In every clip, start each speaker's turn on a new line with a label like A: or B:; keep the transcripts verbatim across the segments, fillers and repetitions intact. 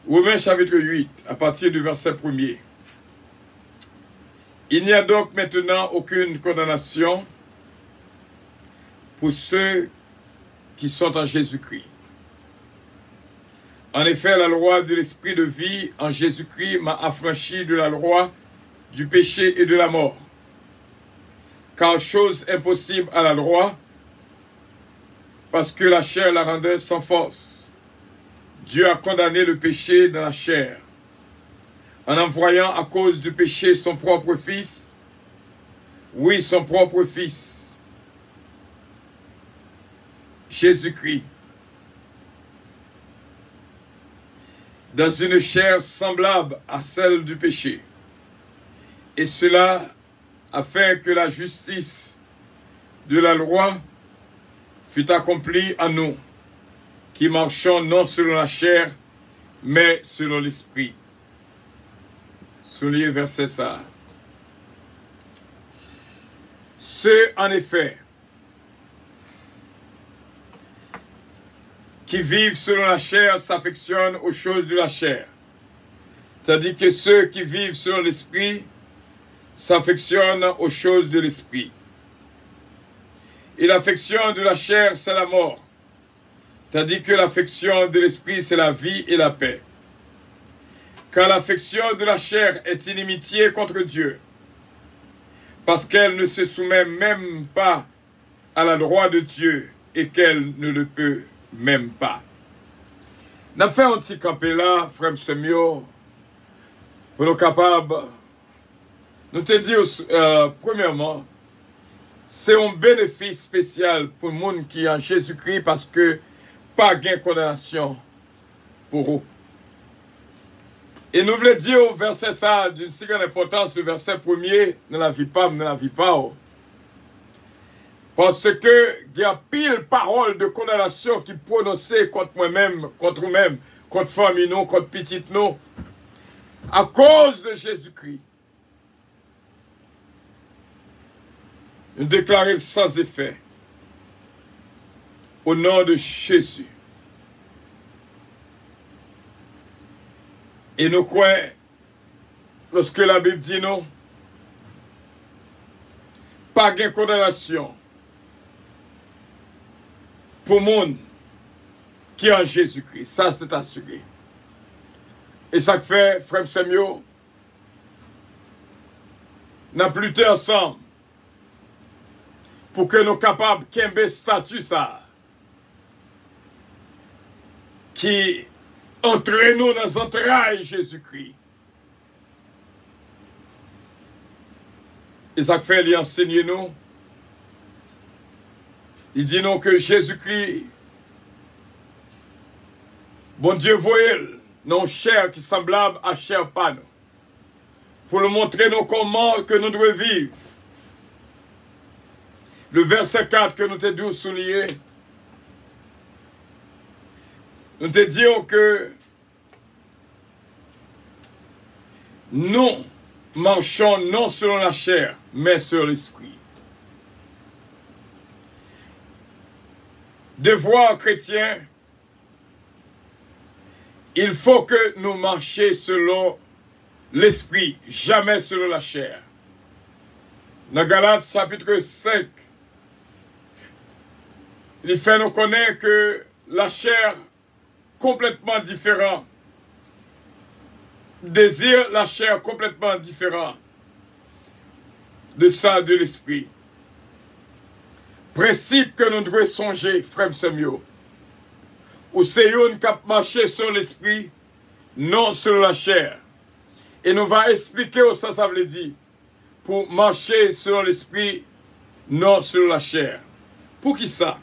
A: Romains chapitre huit, à partir du verset premier. Il n'y a donc maintenant aucune condamnation pour ceux qui sont en Jésus-Christ. En effet, la loi de l'esprit de vie en Jésus-Christ m'a affranchi de la loi du péché et de la mort. Car chose impossible à la loi, parce que la chair la rendait sans force. Dieu a condamné le péché dans la chair, en envoyant à cause du péché son propre Fils, oui, son propre Fils, Jésus-Christ, dans une chair semblable à celle du péché, et cela afin que la justice de la loi fût accomplie en nous, qui marchons non selon la chair, mais selon l'esprit. Soulignez verset ça. Ceux, en effet, qui vivent selon la chair s'affectionnent aux choses de la chair. Tandis que ceux qui vivent selon l'esprit s'affectionnent aux choses de l'esprit. Et l'affection de la chair, c'est la mort, tandis que l'affection de l'esprit, c'est la vie et la paix. Car l'affection de la chair est inimitié contre Dieu, parce qu'elle ne se soumet même pas à la loi de Dieu et qu'elle ne le peut même pas. N'a fait un petit campé là, frère Semio, pour nous capables, nous te dire, euh, premièrement, c'est un bénéfice spécial pour le monde qui est en Jésus-Christ parce que pas de condamnation pour eux. Et nous voulons dire au verset ça d'une si grande importance, le verset premier, ne la vie pas, ne la vie pas. Parce que il y a pile parole de condamnation qui prononcée contre moi-même, contre nous-mêmes, contre famille, nous, contre petite nous, à cause de Jésus-Christ. Nous déclarons sans effet. Au nom de Jésus. Et nous croyons, lorsque la Bible dit non, pas de condamnation pour le monde qui est en Jésus-Christ. Ça, c'est assuré. Et ça fait, frère Samuel, n'a plus été ensemble pour que nous soyons capables de statut ça qui entraîne nous dans les entrailles Jésus-Christ. Et ça fait, il enseigne nous. Il dit nous que Jésus-Christ, bon Dieu, voyez, non chair qui semblable à chair pas nous, pour nous montrer nous comment que nous devons vivre. Le verset quatre que nous t'avons souligné, nous te disons que nous marchons non selon la chair, mais sur l'esprit. Devoir chrétien, il faut que nous marchions selon l'esprit, jamais selon la chair. Dans Galates chapitre cinq, il fait nous connaître que la chair complètement différent, désire la chair complètement différent de ça de l'esprit. Principe que nous devons songer, frère Samuel, ou c'est une qui a marché sur l'esprit, non sur la chair. Et nous va expliquer où ça, ça veut dire, pour marcher sur l'esprit, non sur la chair. Pour qui ça?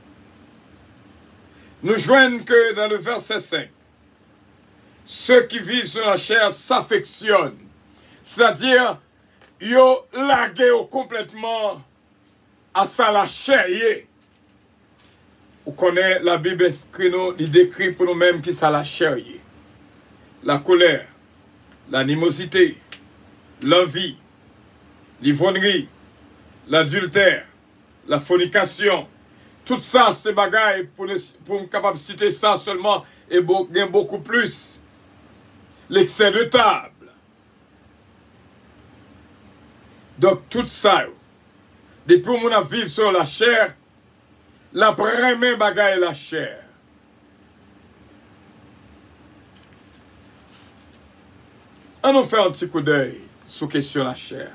A: Nous joignons que dans le verset cinq, ceux qui vivent sur la chair s'affectionnent. C'est-à-dire, ils lagué complètement à ça la chair. Vous connaissez la Bible, il décrit pour nous-mêmes qui ça la chair. La colère, l'animosité, l'envie, l'ivrognerie, l'adultère, la fornication. Tout ça, c'est bagaille pour nous pour capable de citer ça seulement et beaucoup plus. l'excès de table. Donc tout ça, depuis qu'on a vécu sur la chair, la première bagaille est la chair. On nous fait un petit coup d'œil sur la question de la chair.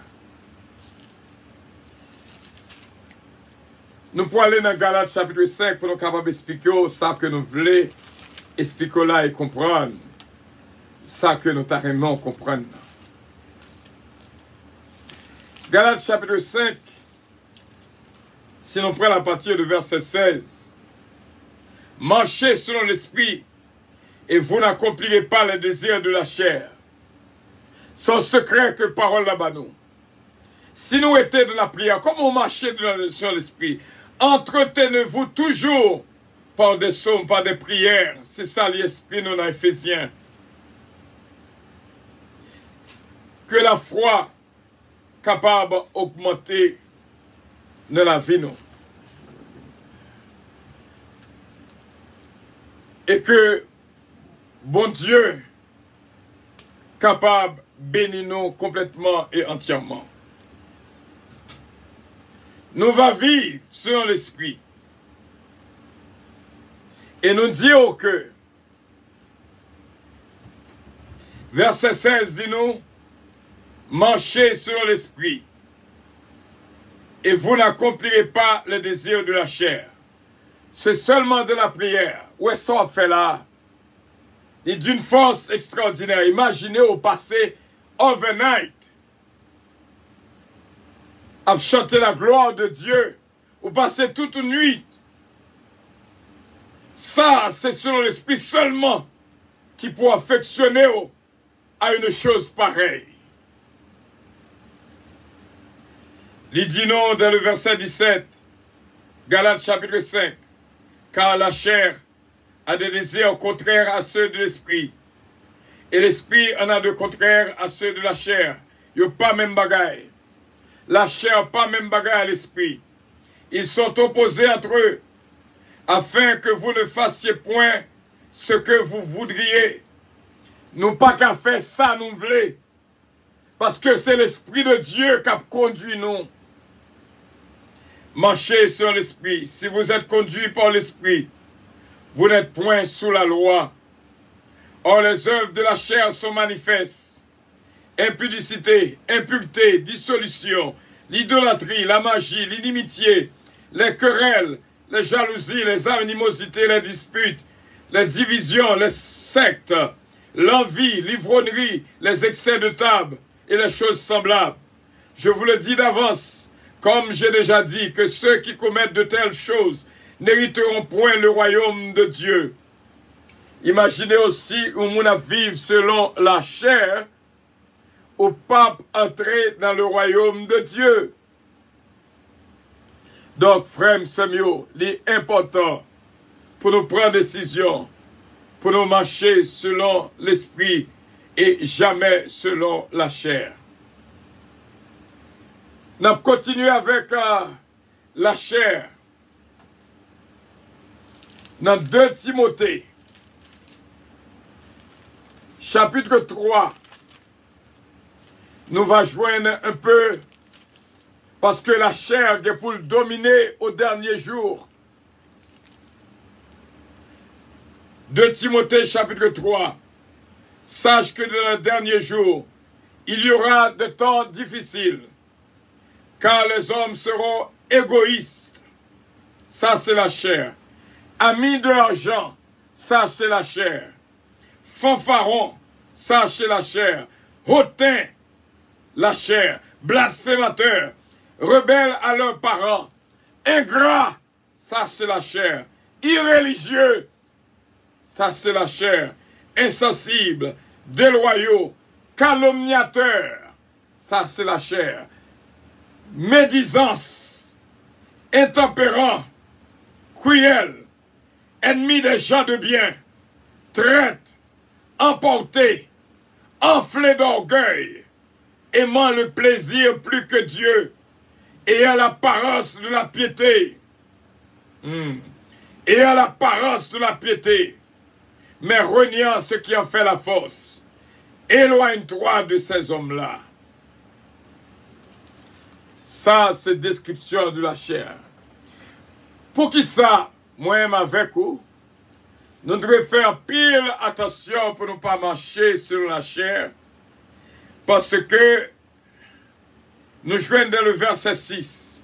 A: Nous pouvons aller dans Galates chapitre cinq pour nous capables d'expliquer ça que nous voulons expliquer là et comprendre. Ça que nous t'arrêtons comprendre. Galates chapitre cinq, si nous prenons à partir du verset seize. Marchez selon l'esprit et vous n'accomplirez pas les désirs de la chair. Sans secret que parole là-bas nous. Si nous étions dans la prière, comme on marchait sur l'esprit, entretenez-vous toujours par des psaumes, par des prières. C'est ça l'esprit nous dans Éphésiens. Que la foi capable d'augmenter dans la vie nous. Et que bon Dieu capable bénir nous complètement et entièrement. Nous va vivre selon l'esprit. Et nous disons que verset seize dit nous, marchez selon l'esprit et vous n'accomplirez pas le désir de la chair. C'est seulement de la prière. Où est-ce qu'on fait là? Et d'une force extraordinaire. Imaginez au passé, overnight, à chanter la gloire de Dieu, ou passer toute une nuit. Ça, c'est selon l'esprit seulement qui peut affectionner à une chose pareille. Il dit non dans le verset dix-sept, Galates chapitre cinq, car la chair a des désirs contraires à ceux de l'esprit, et l'esprit en a de contraires à ceux de la chair. Il n'y a pas même bagaille. La chair pas même bagaille à l'esprit. Ils sont opposés entre eux, afin que vous ne fassiez point ce que vous voudriez. Nous pas qu'à faire ça, nous voulons. Parce que c'est l'Esprit de Dieu qui a conduit nous. Marchez sur l'Esprit. Si vous êtes conduit par l'Esprit, vous n'êtes point sous la loi. Or, les œuvres de la chair sont manifestes. Impudicité, impureté, dissolution, l'idolâtrie, la magie, l'inimitié, les querelles, les jalousies, les animosités, les disputes, les divisions, les sectes, l'envie, l'ivrognerie, les excès de table et les choses semblables. Je vous le dis d'avance, comme j'ai déjà dit, que ceux qui commettent de telles choses n'hériteront point le royaume de Dieu. Imaginez aussi où nous vivons selon la chair, au pape entrer dans le royaume de Dieu. Donc, frère Samuel, l'important pour nous prendre décision, pour nous marcher selon l'esprit et jamais selon la chair. Nous continuons avec euh, la chair. Dans deux Timothée, chapitre trois, nous va joindre un peu parce que la chair est pour le dominer au dernier jour. deux Timothée chapitre trois. Sache que dans le dernier jour, il y aura des temps difficiles, car les hommes seront égoïstes. Ça, c'est la chair. Amis de l'argent, ça, c'est la chair. Fanfarons, ça, c'est la chair. Hautains, la chair. Blasphémateurs, rebelles à leurs parents. Ingrats, ça, c'est la chair. Irréligieux, ça, c'est la chair. Insensibles, déloyaux, calomniateurs, ça, c'est la chair. Médisance, intempérants, cruels, ennemis des gens de bien, traîtres, emportés, enflés d'orgueil, aimant le plaisir plus que Dieu, ayant l'apparence de la piété, hmm. ayant l'apparence de la piété, mais reniant ce qui en fait la force. éloigne-toi de ces hommes-là. Ça, c'est description de la chair. Pour qui ça, moi-même avec vous, nous devons faire pile attention pour ne pas marcher sur la chair, parce que nous jouons dans le verset six.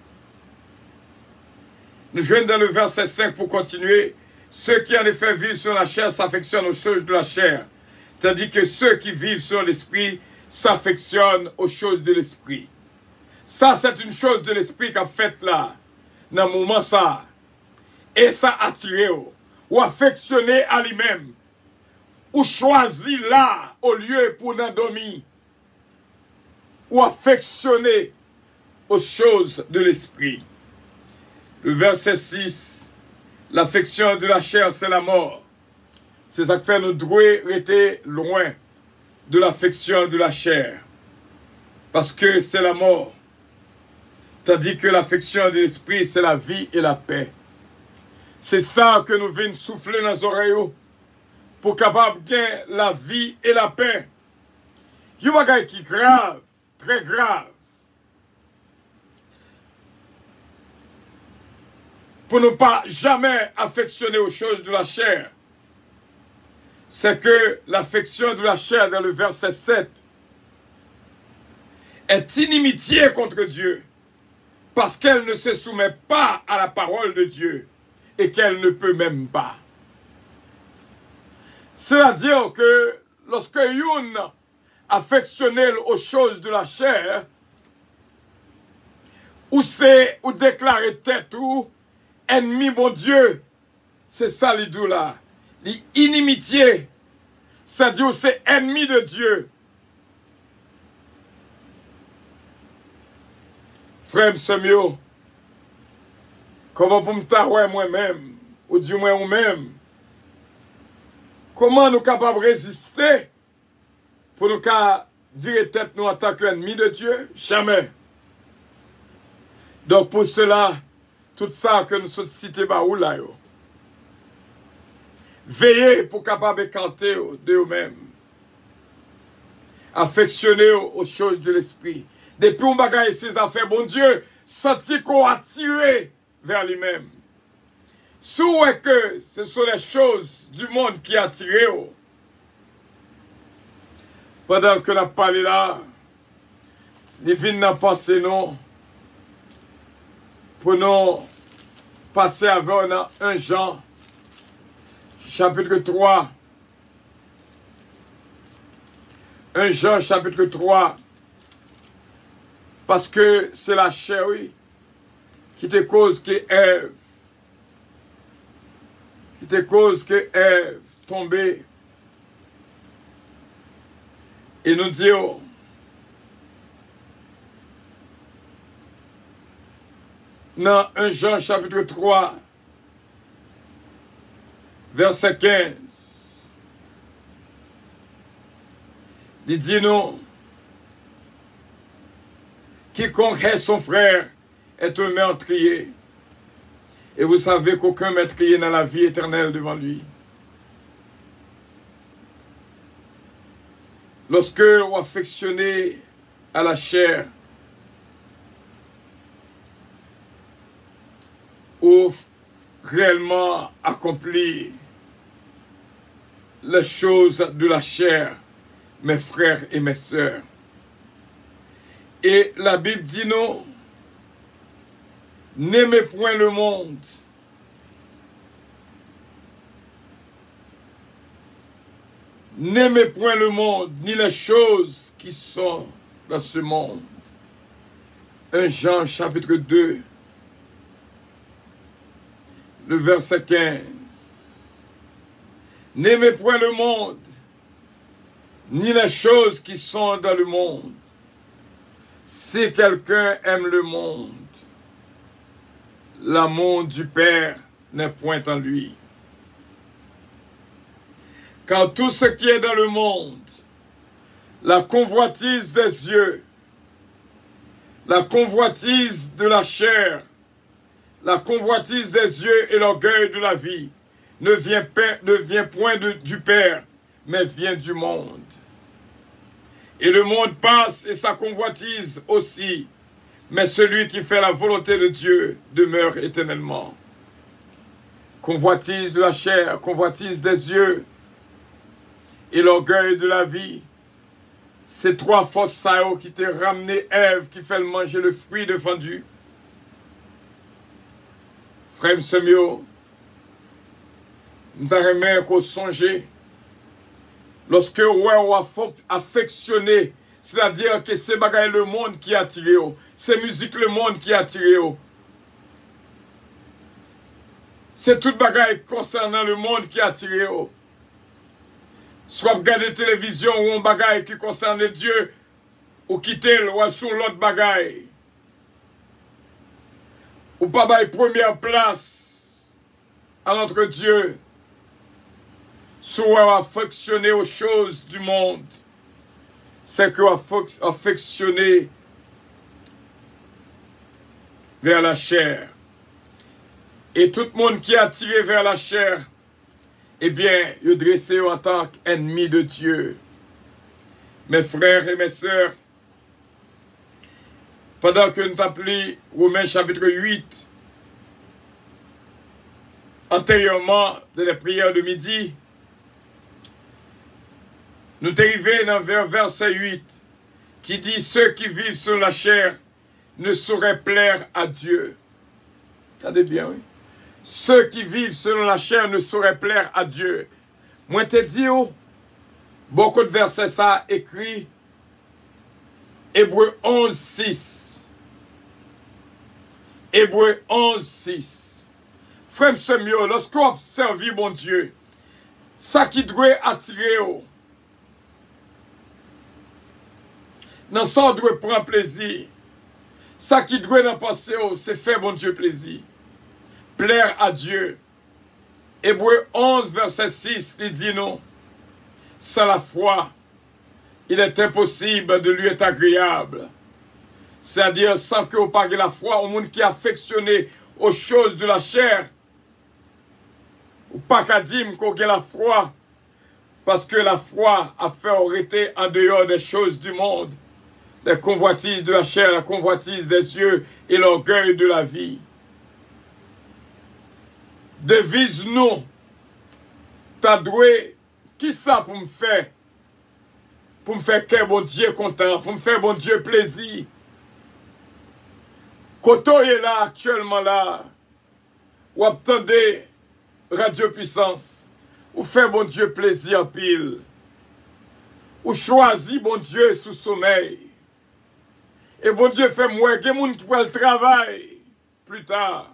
A: Nous jouons dans le verset cinq pour continuer. Ceux qui en effet vivent sur la chair s'affectionnent aux choses de la chair, tandis que ceux qui vivent sur l'esprit s'affectionnent aux choses de l'esprit. Ça, c'est une chose de l'esprit qu'a fait là, dans le moment ça. Et ça attire, ou affectionner à lui-même, ou choisir là, au lieu pour l'endormir, ou affectionner aux choses de l'esprit. Le verset six, l'affection de la chair, c'est la mort. C'est ça qui fait nous devons rester loin de l'affection de la chair. Parce que c'est la mort. Tandis que l'affection de l'esprit, c'est la vie et la paix. C'est ça que nous venons souffler dans nos oreilles pour capable gagner la vie et la paix. Il y a un bagage qui est grave, très grave. Pour ne pas jamais affectionner aux choses de la chair. C'est que l'affection de la chair dans le verset sept est inimitié contre Dieu parce qu'elle ne se soumet pas à la parole de Dieu et qu'elle ne peut même pas. C'est-à-dire que lorsque Youn affectionne aux choses de la chair, ou c'est ou déclarer tête ou ennemi bon Dieu, c'est ça l'idou là. L'inimitié, c'est-à-dire c'est ennemi de Dieu. Frère Semio, comment pour me tarouer moi-même, ou du moins ou-même, comment nous sommes capables de résister pour nous virer tête nous en tant qu'ennemis de Dieu? Jamais. Donc pour cela, tout ça que nous sommes cités par où là, yo. Veillez pour capable écarter de vous-même. Affectionner aux choses de l'esprit. Depuis on bagaille ces affaires, bon Dieu, senti qu'on attiré vers lui-même. Souhait que ce sont les choses du monde qui attirent. Pendant que nous parlé là, les vignes n'ont passé non. Pour nous passer avec un Jean, chapitre trois. un Jean, chapitre trois. Parce que c'est la chair, oui, qui te cause que Ève, qui te cause que Ève tombée. Et nous disons, dans un Jean chapitre trois, verset quinze, il dit non, quiconque est son frère est un meurtrier. Et vous savez qu'aucun meurtrier n'a la vie éternelle devant lui. Lorsque vous affectionnez à la chair, ou réellement accomplir les choses de la chair, mes frères et mes sœurs. Et la Bible dit non, n'aimez point le monde. N'aimez point le monde, ni les choses qui sont dans ce monde. un Jean chapitre deux, le verset quinze. N'aimez point le monde, ni les choses qui sont dans le monde. Si quelqu'un aime le monde, l'amour du Père n'est point en lui. Car tout ce qui est dans le monde, la convoitise des yeux, la convoitise de la chair, la convoitise des yeux et l'orgueil de la vie, ne vient, ne vient point de, du Père, mais vient du monde. Et le monde passe et sa convoitise aussi. Mais celui qui fait la volonté de Dieu demeure éternellement. Convoitise de la chair, convoitise des yeux et l'orgueil de la vie. Ces trois forces ça qui t'ont ramené Ève, qui fait manger le fruit défendu. Frère Semio, nous t'avons qu'on songe. Lorsque on a affectionné, c'est-à-dire que c'est bagaille le monde qui a attiré, c'est musique le monde qui a attiré. C'est toute bagaille concernant le monde qui a attiré. Soit regarder télévision ou un bagaille qui concerne Dieu, ou quitter ou sur l'autre bagaille. Ou pas bailler première place à notre Dieu. Soit affectionner aux choses du monde. C'est que affectionner vers la chair. Et tout le monde qui est attiré vers la chair, eh bien, il est dressé en tant qu'ennemi de Dieu. Mes frères et mes sœurs, pendant que nous appelons Romains chapitre huit, antérieurement de la prière de midi, nous sommes arrivés dans le verset huit, qui dit « Ceux qui vivent sur la chair ne sauraient plaire à Dieu. » Regardez bien, oui. Ceux qui vivent selon la chair ne sauraient plaire à Dieu. Moi, te dis, oh, beaucoup de versets ça écrit, Hébreux onze, six. Hébreux onze, six. Frère Semio, lorsqu'on observe mon Dieu, ça qui doit attirer, oh, dans ça, on doit prendre plaisir. Ça qui doit dans penser, oh, c'est faire mon Dieu plaisir. Plaire à Dieu. Hébreux onze, verset six, il dit non. Sans la foi, il est impossible de lui être agréable. C'est-à-dire, sans que vous parlez la foi, au monde qui est affectionné aux choses de la chair, ou pas qu'à dire qu'on a la foi, parce que la foi a fait arrêter en dehors des choses du monde, les convoitises de la chair, la convoitise des yeux et l'orgueil de la vie. Devise nous, t'as doué, qui ça pour me faire? Pour me faire que bon Dieu content, pour me faire bon Dieu plaisir. Quand on est là, actuellement là, ou attendez Radio Puissance, ou fait bon Dieu plaisir en pile, ou choisit bon Dieu sous sommeil. Et bon Dieu fait moi, il y a des gens qui prennent le travail plus tard.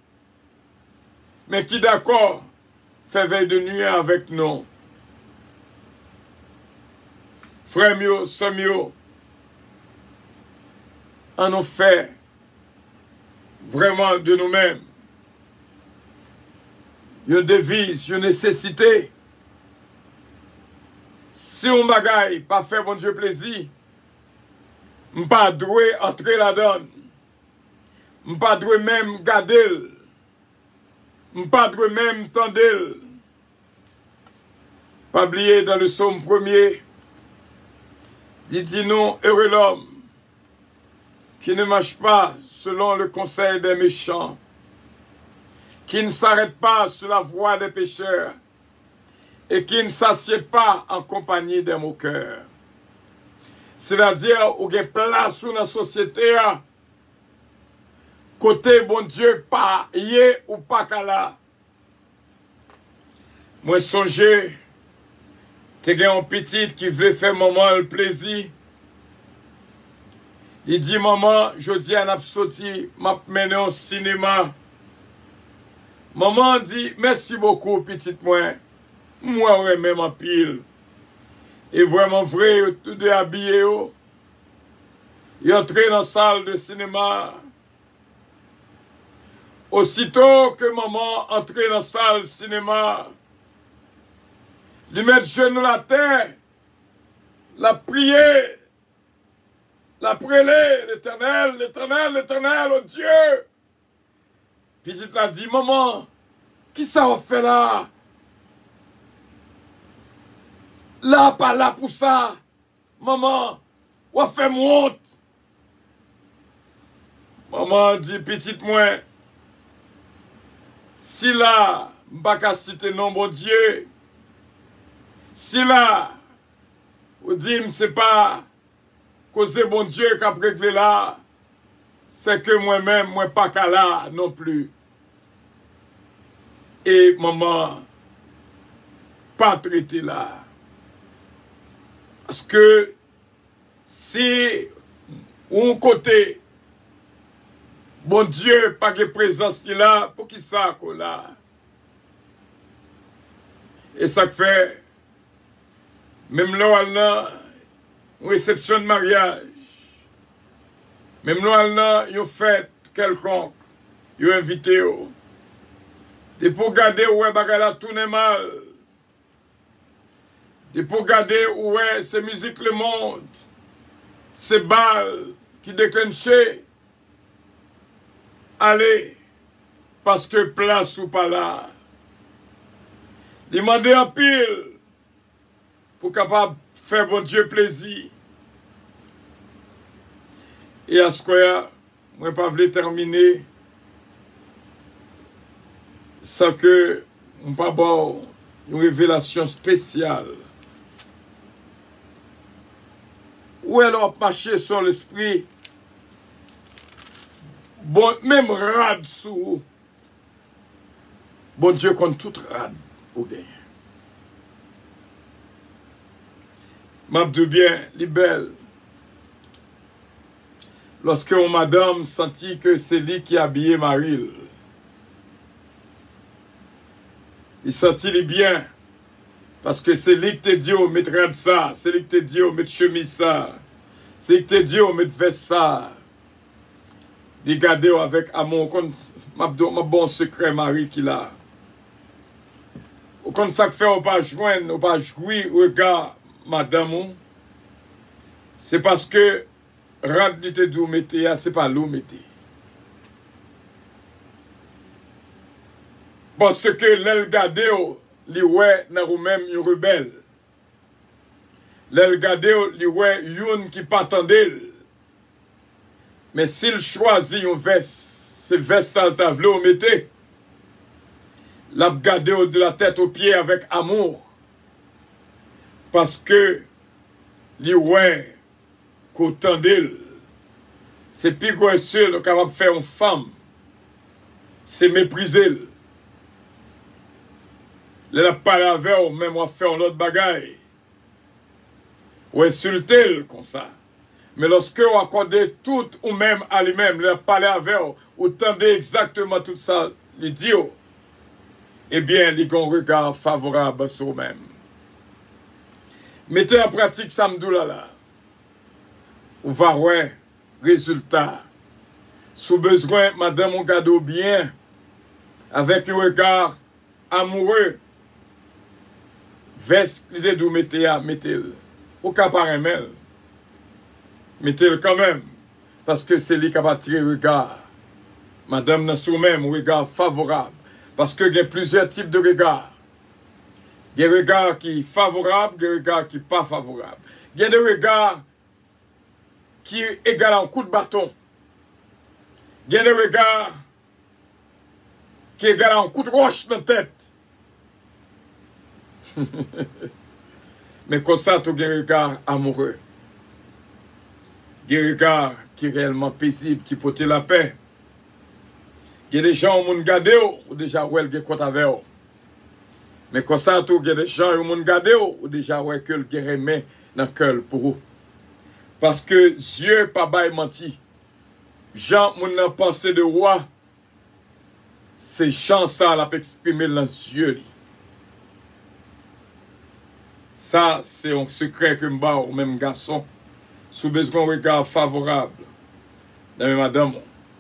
A: Mais qui d'accord fait veille de nuit avec nous. Frère mio, sœur mio, on nous fait vraiment de nous-mêmes une devise, une nécessité. Si on bagaille pas faire bon Dieu plaisir, on pas doué entrer là-dedans. On pas doué même garder. On pas doué même tendre. Pas oublier dans le psaume premier, dit dit non, heureux l'homme qui ne marche pas selon le conseil des méchants, qui ne s'arrête pas sur la voie des pécheurs et qui ne s'assied pas en compagnie des moqueurs. C'est-à-dire, où il y a place dans la société, côté bon Dieu, pas yé ou pas kala. Moi, songez, t'es un petit qui veut faire maman le plaisir. Il dit, maman, je dis à Napsoti, m'a mené au cinéma. Maman dit, merci beaucoup, petite moi. Moi, ouais, même en pile. Et vraiment vrai, tout de habillé. Il entre dans la salle de cinéma. Aussitôt que maman entre dans la salle de cinéma, lui met genou la terre, la prier, la prêler, l'Éternel, l'Éternel, l'Éternel, oh Dieu. Puis il a dit, maman, qui ça va faire là? Là, pas là pour ça. Maman, Ou fait honte. Maman dit, petite moi, si là, m'pas qu'à citer non, bon Dieu, si là, ou dit, c'est pas cause bon Dieu qui a réglé là, c'est que moi-même, moi pas qu'à là non plus. Et maman, pas traité là. Parce que si on côté, bon Dieu, pas de présence là, pour qui ça là? Et ça fait, même là, on a une réception de mariage, même là, on a une fête quelconque, ils invité. Et pour garder où est bagala tourne mal. Et pour garder où est ces musiques le monde, ces balles qui déclenchent. Allez, parce que place ou pas là. Demandez en pile pour capable faire bon Dieu plaisir. Et à ce que je ne vais pas terminer sans que je ne pas avoir une révélation spéciale. Où elle a marché sur l'esprit, bon, même rad sous, bon Dieu compte tout rad ou bien. M'abdou bien, li belle. Lorsque on madame sentit que c'est lui qui habillait Marie, il sentit les bien. Parce que c'est lui qui te dit, oh, mettre rad ça. C'est lui qui te dit, oh, mettre chemise ça. C'est lui qui te dit, oh, mettre veste ça. Regardez avec amour, comme ma bon secret Marie qui l'a. Comme ça que fait, on pas joindre, on pas jouer, regarde, madame, c'est parce que rad n'était d'où mettez, c'est pas l'eau mettez. Parce que l'elle gade, li ouais, n'a ou même une rebelle. L'elle gade, li ouais, youn qui pas tendel. Mais s'il choisit une veste, c'est veste à tavle ou mettez, l'a gardé de la tête aux pieds avec amour. Parce que, li ouais, qu'autant d'elle, c'est plus quoi seul capable de faire une femme, c'est mépriser. Elle n'a pas la veille, même on fait un autre bagaille. Ou insulter comme ça. Mais lorsque on accorde tout ou même à lui-même, il a parlé avec vous, ou tendez exactement tout ça, l'idiot, eh bien, il a un regard favorable sur vous-même. Mettez en pratique samedi là là. Vous va voir résultat. Sous besoin, madame, on garde bien, avec un regard amoureux, veste l'idée de mettez à mettez-le. Au cas par un mettez-le quand même, parce que c'est lui qui va tirer le regard. Madame n'a sous même un regard favorable, parce qu'il y a plusieurs types de regards. Il y a des regards qui sont favorables, il y a des regards qui ne sont pas favorables. Il y a des regards qui égalent un coup de bâton. Il y a des regards qui égalent un coup de roche dans la tête. Mais comme ça, tu as un regard amoureux. Il y a des regards qui sont réellement paisibles, qui portent la paix. Il y a des gens qui ont gardé ou déjà ouais le compte avec eux. Mais comme ça, il y a des gens qui ont gardé ou déjà ouais que le remet dans le cœur pour eux. Parce que Dieu pas bail menti. Jean mon pensée de roi, c'est Jean ça l'a exprimé dans les yeux. Ça, c'est un secret que je au même garçon, sous besoin d'un regard favorable. Dans madame.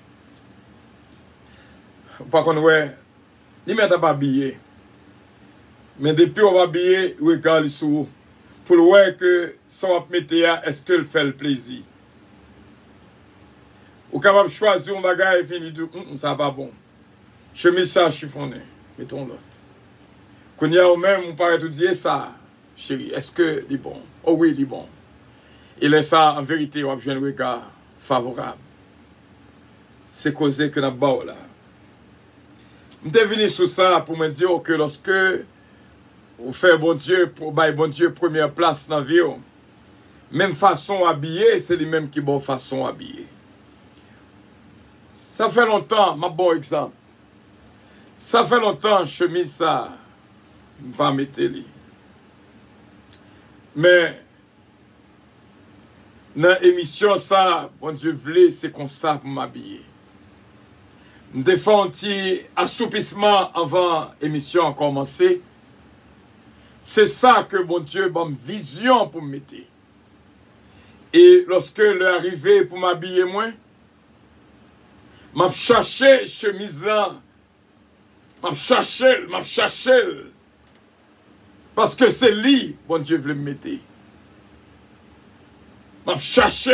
A: Par contre, ouais, il ne m'a pas habillé. Mais depuis qu'on va habiller, il regarde sur pour le voir que son métier, est-ce qu'il fait le plaisir. Ou capable de choisir un bagage et finir de dire, ça va pas bon. Chemise ça chiffonné, mettons l'autre. Quand il y a au même, on paraît tout dire ça. Chérie, est-ce que c'est bon? Oh oui, c'est bon. Et là, ça, en vérité, on a un regard favorable. C'est causé que nous avons là. Je suis venu sur ça pour me dire que lorsque vous faites bon Dieu, pour bailler bon Dieu première place dans la vie, même façon habillée, c'est les mêmes qui bonne façon habillée. Ça fait longtemps, ma bon exemple. Ça fait longtemps, chemise ça, je pas mettre li. Mais dans l'émission ça, bon Dieu voulait, c'est comme ça pour m'habiller. Je défends un petit assoupissement avant l'émission a commencé. C'est ça que bon Dieu m'a une vision pour me mettre. Et lorsque l'arrivée pour m'habiller moi, m'a cherché chemise là, m'a cherché, m'a cherché. Parce que c'est lui, bon Dieu voulait me mettre. M'a cherché.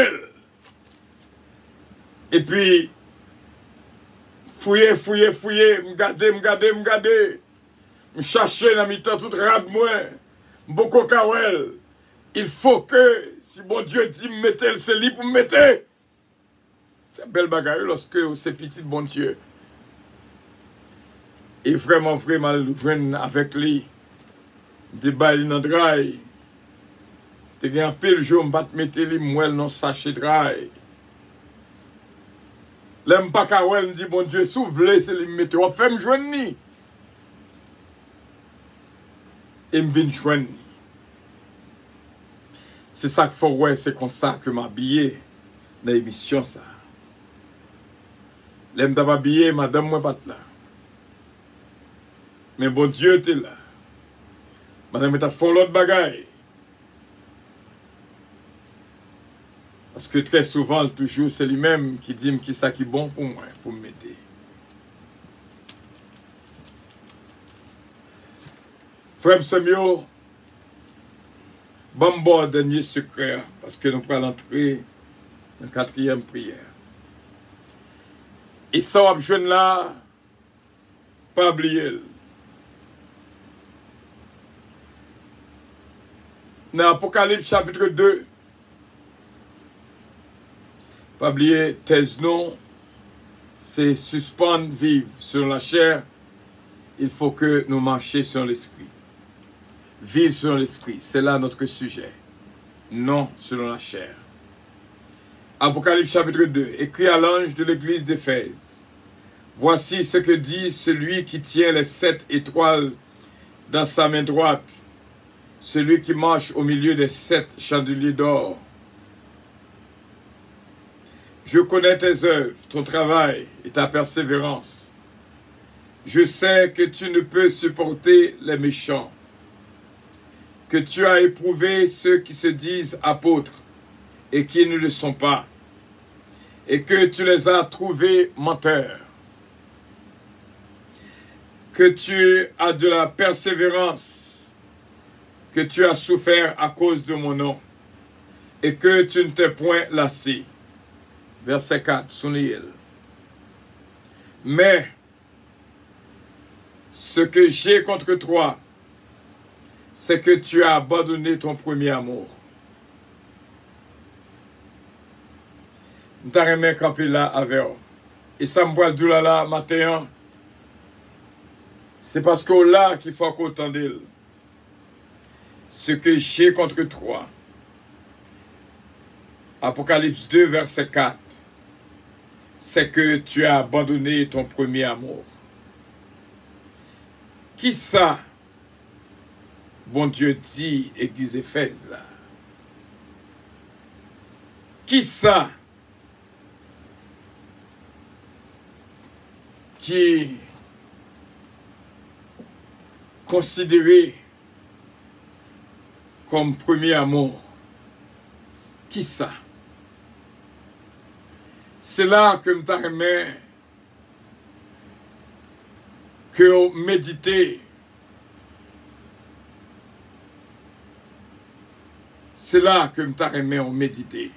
A: Et puis, fouiller, fouiller, fouiller, m'garder, m'garder, m'garder. Me chercher dans mi temps tout rade moi. Beaucoup kawel. Il faut que, si bon Dieu dit me mettre, c'est lui pour me mettre. C'est belle bagarre lorsque c'est petit bon Dieu. Et vraiment, vraiment, joindre avec lui. Des bails dans le drail. Te gen pile jour, m'pas te mettre lui, m'ouel non sachet drail. L'aime pas kawel, m'dit bon Dieu, s'ouvre, c'est lui me mettre. On fait me joindre ni. Et me vient joindre. C'est ça qu'il faut ouais, c'est comme ça que m'habillé dans l'émission ça. L'aime d'abord habillé, madame moi pas là. Mais bon Dieu t'es là. Madame t'a fait l'autre bagaille. Parce que très souvent, toujours, c'est lui-même qui dit qui ça qui est bon pour moi, pour me mettre. Frère Samuel, bon bon dernier secret, parce que nous allons entrer dans la quatrième prière. Et ça, on jeune là, pas oublier. Dans Apocalypse chapitre deux, pas oublier, tes noms, c'est suspendre, vivre sur la chair. Il faut que nous marchions sur l'esprit. Vivre sur l'esprit, c'est là notre sujet. Non selon la chair. Apocalypse chapitre deux, écrit à l'ange de l'église d'Éphèse. Voici ce que dit celui qui tient les sept étoiles dans sa main droite, celui qui marche au milieu des sept chandeliers d'or. Je connais tes œuvres, ton travail et ta persévérance. Je sais que tu ne peux supporter les méchants, que tu as éprouvé ceux qui se disent apôtres et qui ne le sont pas, et que tu les as trouvés menteurs, que tu as de la persévérance, que tu as souffert à cause de mon nom, et que tu ne t'es point lassé. Verset quatre, Souniel. Mais ce que j'ai contre toi, c'est que tu as abandonné ton premier amour. T'as remis camper là avec eux. Et ça me voit du là là matin. C'est parce que là qu'il faut qu'on entende. Ce que j'ai contre toi. Apocalypse deux, verset quatre. C'est que tu as abandonné ton premier amour. Qui ça? Bon Dieu dit, Église Éphèse là. Qui ça? Qui considéré comme premier amour. Qui ça? C'est là que je remis que méditer. C'est là que je remis en méditer.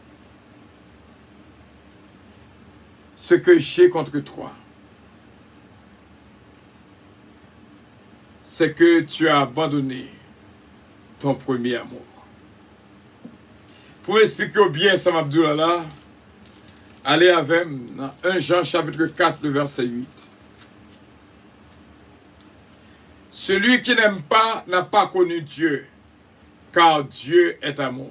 A: Ce que j'ai contre toi, c'est que tu as abandonné ton premier amour. Pour expliquer bien ça, Abdullah là, allez avec dans un Jean chapitre quatre, le verset huit. Celui qui n'aime pas n'a pas connu Dieu, car Dieu est amour.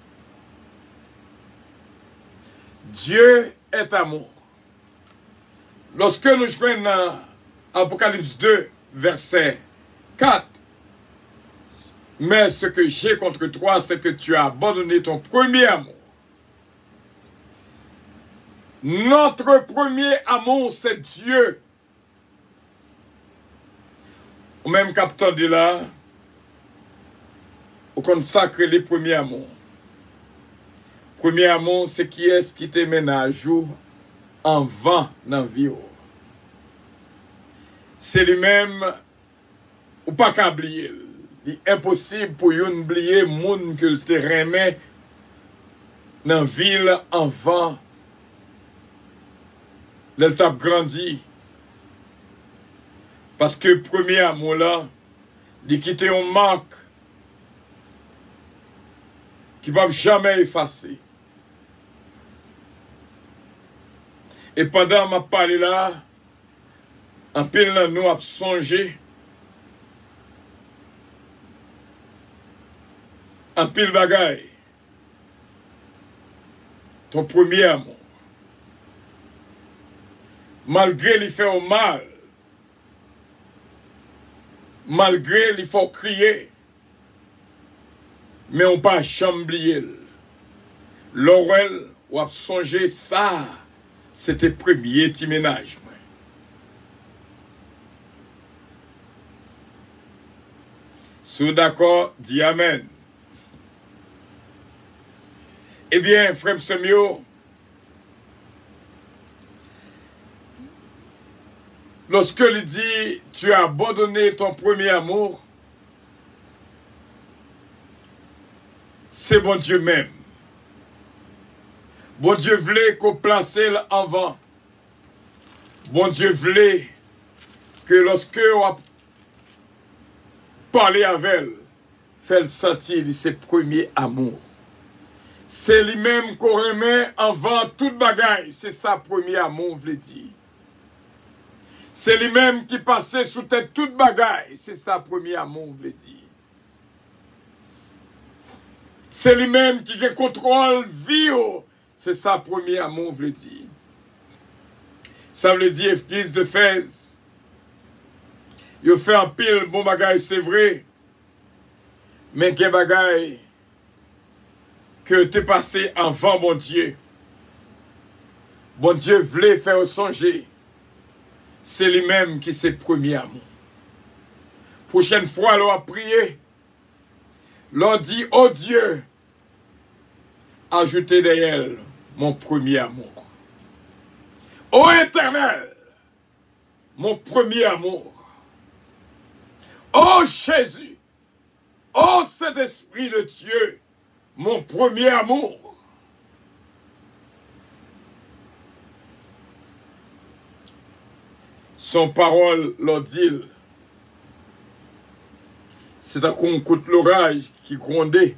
A: Dieu est amour. Lorsque nous jouons dans Apocalypse deux, verset quatre, mais ce que j'ai contre toi, c'est que tu as abandonné ton premier amour. Notre premier amour, c'est Dieu. Au même capteur de là, on consacre les premiers amours. Premier amour, c'est qui est-ce qui te mène à jour en vent dans la vie. C'est lui-même, ou pas qu'à oublier. Il est impossible pour vous oublier le monde que le terrain met dans la ville en vent. L'étape grandit. Parce que le premier amour là, il quitte une marque qui ne va jamais effacer. Et pendant ma parole là, en pile là, nous avons songé, en pile bagaille, ton premier amour. Malgré lui faire mal, malgré lui faut crier, mais on pas chamblier. Laurel, ou a songé ça, c'était premier petit ménage. Si vous d'accord, dis Amen. Eh bien, frère Semio, lorsque il dit, tu as abandonné ton premier amour, c'est bon Dieu même. Bon Dieu voulait qu'on place en avant. Bon Dieu voulait que lorsque on a parlé avec elle, fait sentir ses premiers amours. C'est lui-même qu'on remet avant toute bagaille. C'est ça, premier amour, voulait dire. C'est lui-même qui passait sous tête toute bagaille. C'est ça, premier amour, voulait dire. C'est lui-même qui contrôle vie. C'est ça, premier amour, voulait dire. Ça veut dire, Église de Fès. Il fait un pile, bon bagaille, c'est vrai. Mais quel bagaille que tu es passé avant mon Dieu. Bon Dieu voulait faire songer. C'est lui-même qui c'est premier amour. Prochaine fois, l'on a prié. L'on dit, oh Dieu, ajoutez derrière mon premier amour. Ô Éternel, mon premier amour. Ô Jésus, ô Saint-Esprit de Dieu, mon premier amour. Son parole leur dit, c'est un coup de l'orage qui grondait.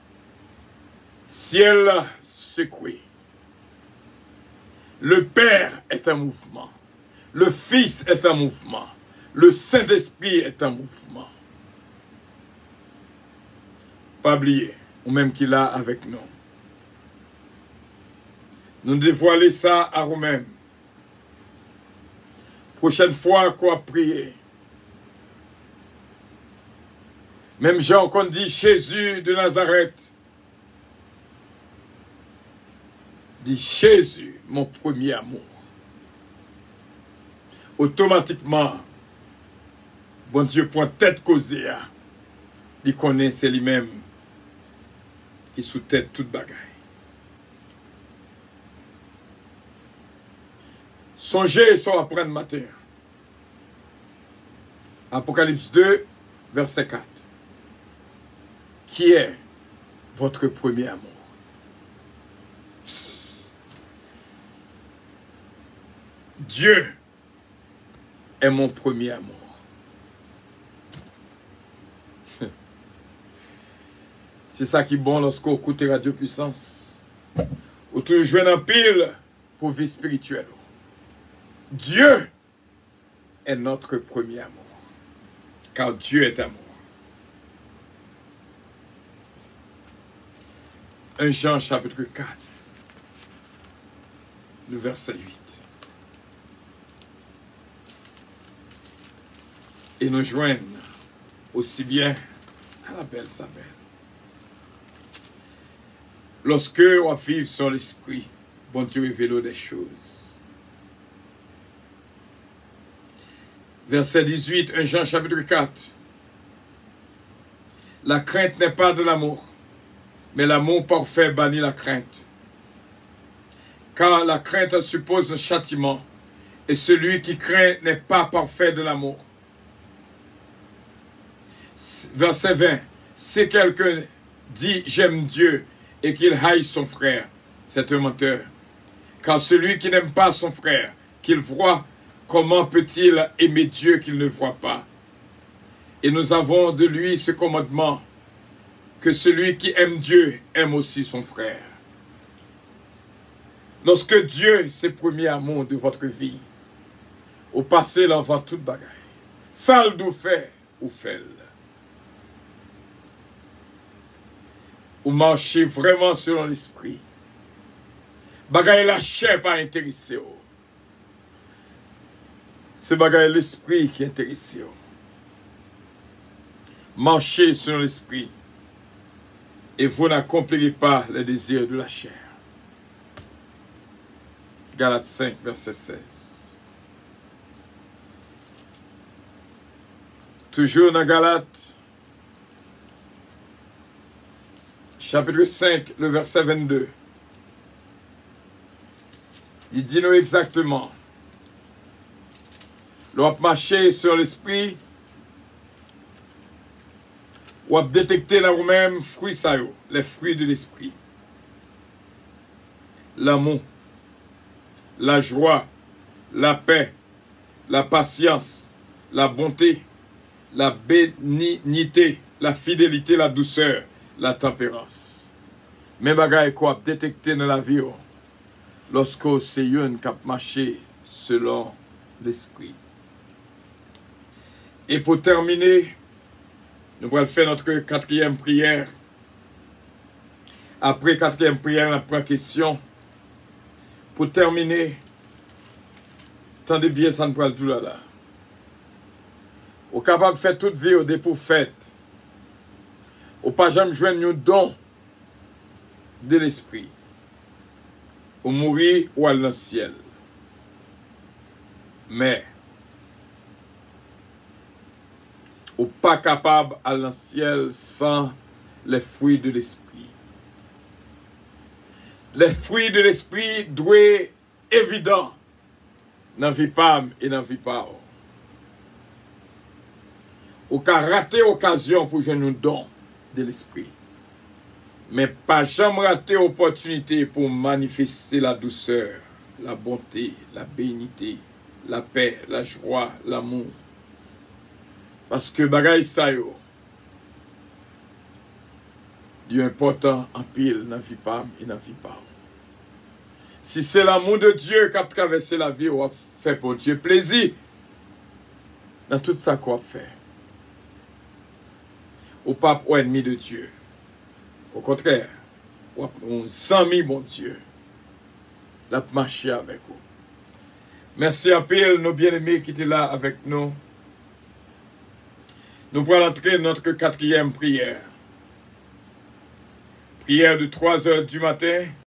A: Ciel secoué. Le Père est un mouvement. Le Fils est un mouvement. Le Saint-Esprit est un mouvement. Pas oublier, ou même qu'il a avec nous. Nous dévoiler ça à nous-mêmes. Prochaine fois qu'on a prié. Même Jean qu'on dit Jésus de Nazareth. Dit Jésus, mon premier amour. Automatiquement, bon Dieu prend tête causée. Il connaît c'est lui-même qui sous tête toute bagaille. Songez sur apprendre matin. Apocalypse deux, verset quatre. Qui est votre premier amour? Dieu est mon premier amour. C'est ça qui est bon lorsqu'on écoute Radio Puissance. Ou toujours un pile pour vie spirituelle. Dieu est notre premier amour. Car Dieu est amour. un Jean chapitre quatre, le verset huit. Et nous joignent aussi bien à la belle sa belle. Lorsque on vit sur l'esprit, bon Dieu révèle des choses. Verset dix-huit, un Jean chapitre quatre. La crainte n'est pas de l'amour, mais l'amour parfait bannit la crainte. Car la crainte suppose un châtiment, et celui qui craint n'est pas parfait de l'amour. Verset vingt. Si quelqu'un dit « j'aime Dieu » et qu'il haïsse son frère, c'est un menteur. Car celui qui n'aime pas son frère, qu'il voit, comment peut-il aimer Dieu qu'il ne voit pas? Et nous avons de lui ce commandement, que celui qui aime Dieu aime aussi son frère. Lorsque Dieu, c'est le premier amour de votre vie, au passé l'envant toute bagaille, sale d'où fait ou fait. Ou marchez vraiment selon l'esprit. Bagaille la chair pas intéressé. C'est bagaille l'esprit qui est intéressé. Marchez selon l'esprit. Et vous n'accomplirez pas les désirs de la chair. Galates cinq, verset seize. Toujours dans Galates, chapitre cinq, le verset vingt-deux. Il dit nous exactement. L'on marcher sur l'esprit, ou détecter dans vous-même fruits ça, les fruits de l'esprit. L'amour, la joie, la paix, la patience, la bonté, la bénignité, la fidélité, la douceur, la tempérance. Mais bagaille quoi détecter dans la vie lorsque c'est une qui marché selon l'esprit. Et pour terminer, nous allons faire notre quatrième prière. Après quatrième prière, on prend question. Pour terminer, tendez bien, ça ne prend tout là. là. Au capable de faire toute vie au dépôt fait. Au pas jamais joindre un don de l'esprit. Au mourir ou aller dans le ciel. Mais, ou pas capable d'aller dans le ciel sans les fruits de l'esprit. Les fruits de l'esprit doivent être évidents dans la vie pas et dans la vie pas. Ou qu'à rater l'occasion pour jouer un don de l'esprit. Mais pas jamais rater l'opportunité pour manifester la douceur, la bonté, la bénignité, la paix, la joie, l'amour. Parce que bagay sa yo, il est important en pile dans la vie pas et dans la vie pas. Si c'est l'amour de Dieu qui a traversé la vie, on a fait pour Dieu plaisir dans tout ça qu'on a fait. Ou pas ou ennemi de Dieu. Au contraire, on s'en mis bon Dieu. La marcher avec vous. Merci à pile nos bien-aimés qui étaient là avec nous. Nous pourrons entrer dans notre quatrième prière. Prière de trois heures du matin